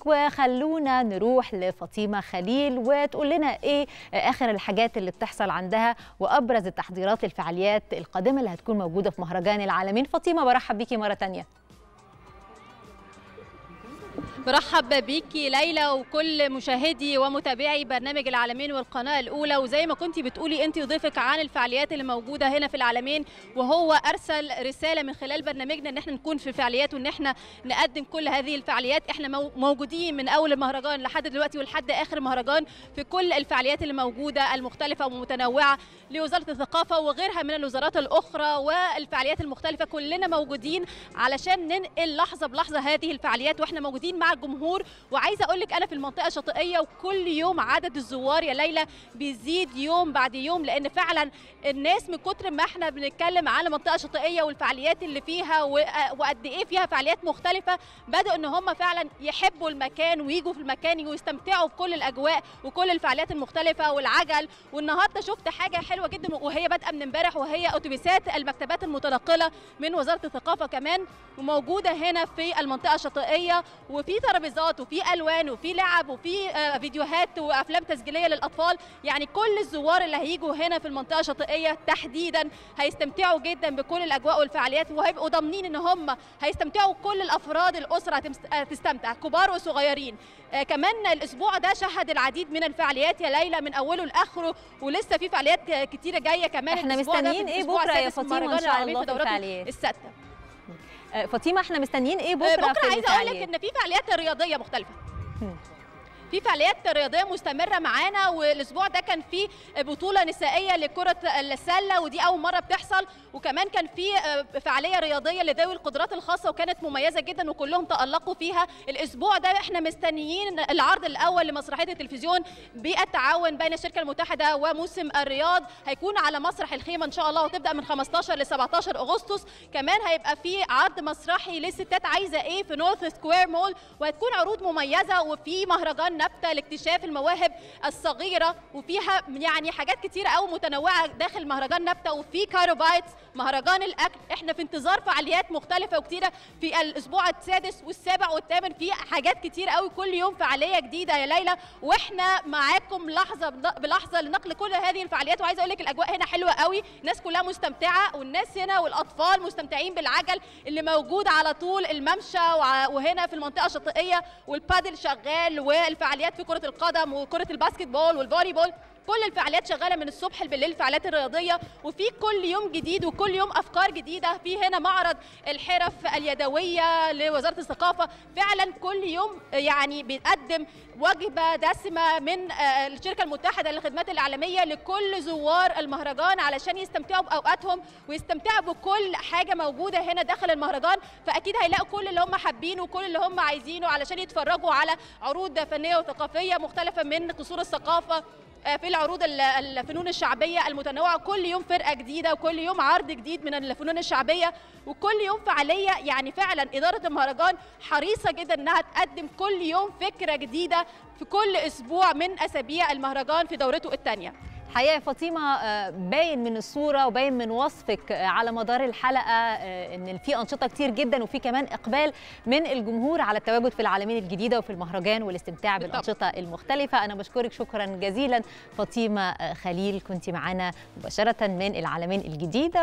وخلونا نروح لفاطمة خليل وتقول لنا ايه اخر الحاجات اللي بتحصل عندها وابرز التحضيرات للفعاليات القادمة اللي هتكون موجودة في مهرجان العالمين. فاطمة برحب بيكي مرة تانية. برحب بيكي ليلى وكل مشاهدي ومتابعي برنامج العالمين والقناة الأولى. وزي ما كنتي بتقولي أنت وضيفك عن الفعاليات اللي موجودة هنا في العالمين، وهو أرسل رسالة من خلال برنامجنا إن احنا نكون في الفعاليات وإن احنا نقدم كل هذه الفعاليات. احنا موجودين من أول المهرجان لحد دلوقتي ولحد آخر المهرجان في كل الفعاليات اللي موجودة المختلفة ومتنوعة لوزارة الثقافة وغيرها من الوزارات الأخرى والفعاليات المختلفة. كلنا موجودين علشان ننقل لحظة بلحظة هذه الفعاليات، واحنا موجودين مع الجمهور. وعايزه اقول لك انا في المنطقه الشاطئيه وكل يوم عدد الزوار يا ليلى بيزيد يوم بعد يوم، لان فعلا الناس من كتر ما احنا بنتكلم على منطقه شاطئيه والفعاليات اللي فيها وقد ايه فيها فعاليات مختلفه، بدأوا ان هم فعلا يحبوا المكان ويجوا في المكان ويستمتعوا بكل الاجواء وكل الفعاليات المختلفه والعجل. والنهارده شفت حاجه حلوه جدا وهي بادئه من امبارح، وهي اتوبيسات المكتبات المتنقله من وزاره الثقافه كمان وموجوده هنا في المنطقه الشاطئيه، وفي ترابيزات وفي الوان وفي لعب وفي فيديوهات وافلام تسجيليه للاطفال. يعني كل الزوار اللي هيجوا هنا في المنطقه الشاطئيه تحديدا هيستمتعوا جدا بكل الاجواء والفعاليات، وهيبقوا ضامنين ان هم هيستمتعوا. كل الافراد الاسره تستمتع كبار وصغيرين. كمان الاسبوع ده شهد العديد من الفعاليات يا ليلى من اوله لاخره، ولسه في فعاليات كتيره جايه كمان. احنا مستنيين ايه بكره يا فاطمه ان شاء الله في الفعاليات السادسه؟ فاطمه احنا مستنيين ايه بكره في عايزه اقول لك ان في فعاليات رياضيه مختلفه. في فعاليات رياضيه مستمره معانا، والاسبوع ده كان في بطوله نسائيه لكره السله ودي اول مره بتحصل، وكمان كان في فعاليه رياضيه لذوي القدرات الخاصه وكانت مميزه جدا وكلهم تألقوا فيها. الاسبوع ده احنا مستنيين العرض الاول لمسرحيه التلفزيون بالتعاون بين الشركه المتحده وموسم الرياض، هيكون على مسرح الخيمه ان شاء الله وتبدا من 15 ل 17 اغسطس. كمان هيبقى في عرض مسرحي للستات عايزه ايه في نورث سكوير مول، وهتكون عروض مميزه، وفي مهرجان نبتة لاكتشاف المواهب الصغيرة، وفيها يعني حاجات كتيرة قوي متنوعة داخل مهرجان نبتة. وفي كاروبايتس مهرجان الأكل. احنا في انتظار فعاليات مختلفة وكتيرة في الأسبوع السادس والسابع والثامن، في حاجات كتيرة قوي كل يوم فعالية جديدة يا ليلى، واحنا معاكم لحظة بلحظة لنقل كل هذه الفعاليات. وعايزة أقول لك الأجواء هنا حلوة قوي، الناس كلها مستمتعة، والناس هنا والأطفال مستمتعين بالعجل اللي موجود على طول الممشى وهنا في المنطقة الشاطئية، والبادل شغال، والفعاليات في كرة القدم وكرة الباسكت بول والفولي بول. كل الفعاليات شغاله من الصبح بالليل، الفعاليات الرياضيه، وفي كل يوم جديد وكل يوم افكار جديده. في هنا معرض الحرف اليدويه لوزاره الثقافه، فعلا كل يوم يعني بيقدم وجبه دسمه من الشركه المتحده للخدمات الاعلاميه لكل زوار المهرجان علشان يستمتعوا باوقاتهم ويستمتعوا بكل حاجه موجوده هنا داخل المهرجان. فاكيد هيلاقوا كل اللي هم حابينه وكل اللي هم عايزينه علشان يتفرجوا على عروض فنيه وثقافيه مختلفه من قصور الثقافه، في العروض الفنون الشعبية المتنوعة. كل يوم فرقة جديدة وكل يوم عرض جديد من الفنون الشعبية وكل يوم فعالية. يعني فعلا إدارة المهرجان حريصة جدا أنها تقدم كل يوم فكرة جديدة في كل أسبوع من أسابيع المهرجان في دورته الثانية. حقيقة فاطمة باين من الصورة وباين من وصفك على مدار الحلقة ان في أنشطة كتير جدا وفي كمان إقبال من الجمهور على التواجد في العالمين الجديدة وفي المهرجان والاستمتاع بالأنشطة المختلفة. أنا بشكرك شكرا جزيلا فاطمة خليل، كنت معنا مباشرة من العالمين الجديدة.